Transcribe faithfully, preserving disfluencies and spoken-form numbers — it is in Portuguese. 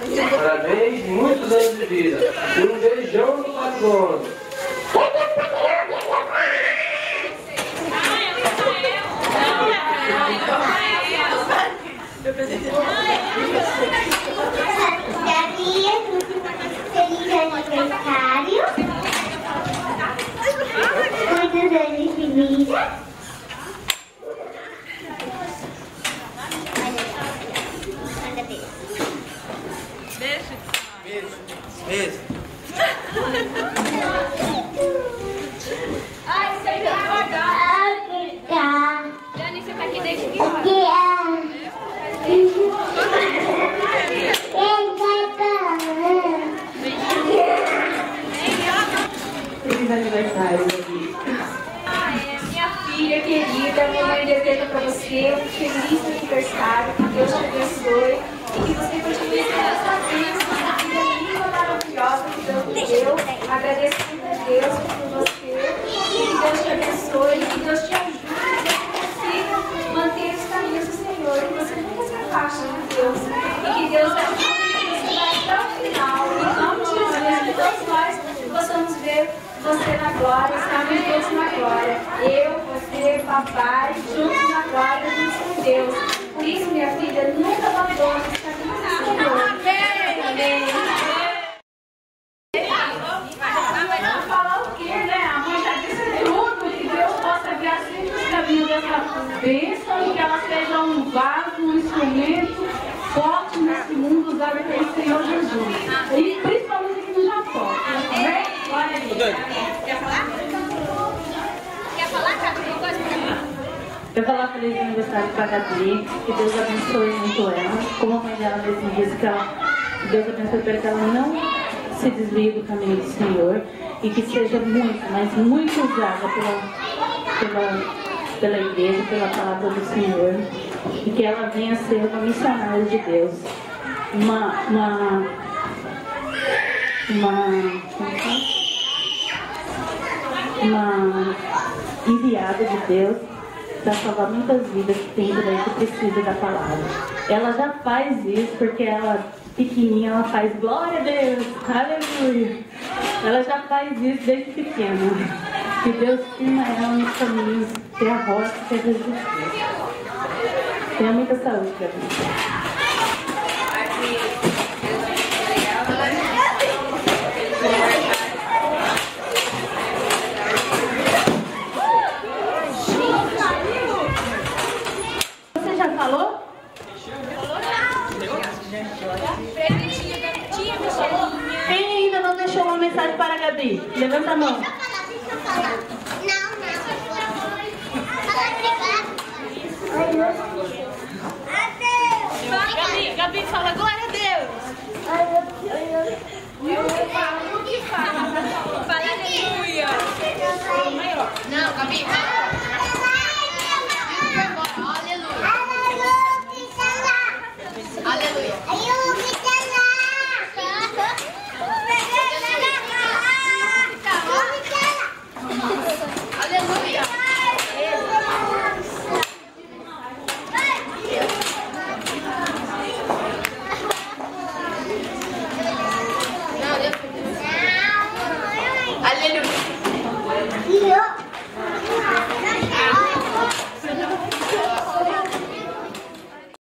Parabéns, muitos anos de vida. E um beijão no patrono. Feliz aniversário. Muitos anos de vida. Beijo. Beijo. Beijo. Ai, você tá Tá. Dani, você tá aqui desde que hora? Feliz aniversário, Gabi. Ai, minha filha querida, minha mãe deseja pra você um feliz aniversário, que Deus te abençoe e que você continue tendo essa bênção, essa vida linda, maravilhosa que Deus te deu. Agradecendo a Deus por você, que Deus te abençoe, que Deus te ajude, que você consiga manter os caminhos do Senhor, que você nunca se afaste de Deus e que Deus ajude você até o final. Em nome de Jesus, que todos nós possamos ver você na glória, estamos juntos na glória. Eu, você, papai, juntos na glória, juntos com Deus. Por isso, minha filha, nunca abandone os caminhos do Senhor. Amém. Vamos falar o quê, né? A mãe já disse tudo, que Deus possa guiar sempre os caminhos dessa bênção, que ela seja um vaso, um instrumento forte nesse mundo usado pelo Senhor Jesus. E principalmente aqui no Japão. Amém? Olha aí. Quer falar? Quer falar, cara? Uma coisa pra falar? Eu vou falar feliz aniversário pra Gabi, que Deus abençoe muito ela. Como a mãe dela mesmo disse, que ela, que Deus abençoe para que ela não se desvie do caminho do Senhor e que seja muito, mas muito usada pela, pela, pela igreja, pela palavra do Senhor. E que ela venha a ser uma missionária de Deus. Uma. uma uma, uma enviada de Deus para salvar muitas vidas que tem por aí que precisa da palavra. Ela já faz isso porque ela, pequenininha, ela faz glória a Deus, aleluia. Ela já faz isso desde pequena. Que Deus firma ela nos caminhos, que a rocha que Jesus Cristo. Tenha muita saúde, Gabi. Você já falou? Quem ainda não deixou uma mensagem para a Gabi? Levanta a mão. Não, não. Gabi, Gabi, fala glória a Deus. Eu falo o que fala. Fala aleluia. Não, Gabi, fala.